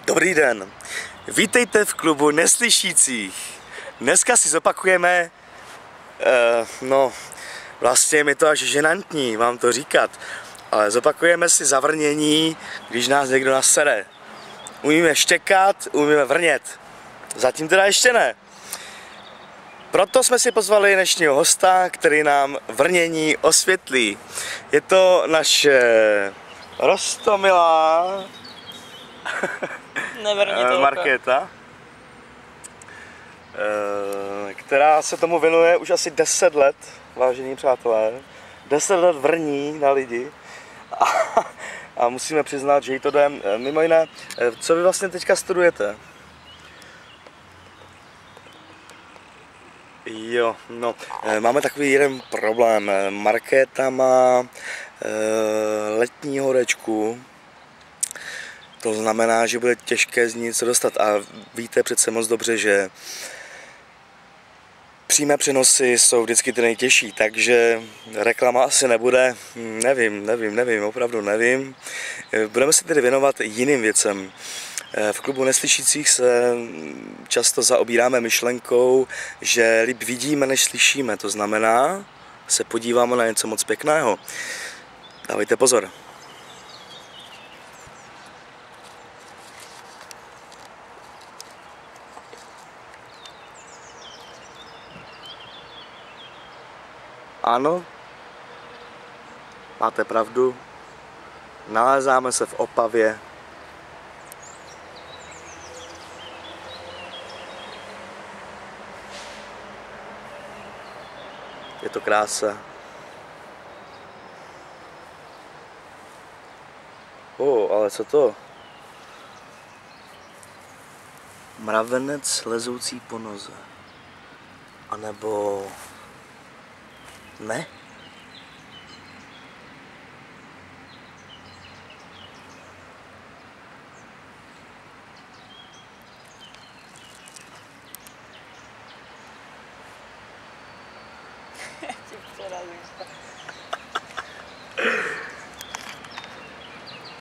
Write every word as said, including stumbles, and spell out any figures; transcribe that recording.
Dobrý den, vítejte v klubu Neslyšících. Dneska si zopakujeme, uh, no vlastně je mi to až ženantní vám to říkat, ale zopakujeme si zavrnění, když nás někdo nasere. Umíme štěkat, umíme vrnět, zatím teda ještě ne. Proto jsme si pozvali dnešního hosta, který nám vrnění osvětlí. Je to naše roztomilá Markéta, která se tomu věnuje už asi deset let, vážení přátelé. deset let vrní na lidi a, a musíme přiznat, že jí to jde. Mimo jiné, co vy vlastně teďka studujete? Jo, no, máme takový jeden problém. Markéta má letní horečku. To znamená, že bude těžké z ní něco dostat a víte přece moc dobře, že přímé přenosy jsou vždycky ty nejtěžší, takže reklama asi nebude, nevím, nevím, nevím, opravdu nevím. Budeme se tedy věnovat jiným věcem. V klubu Neslyšících se často zaobíráme myšlenkou, že líp vidíme, než slyšíme, to znamená, se podíváme na něco moc pěkného. Dávejte pozor. Ano, máte pravdu, nalézáme se v Opavě. Je to krása. O, oh, ale co to? Mravenec lezoucí po noze. A nebo... Ne?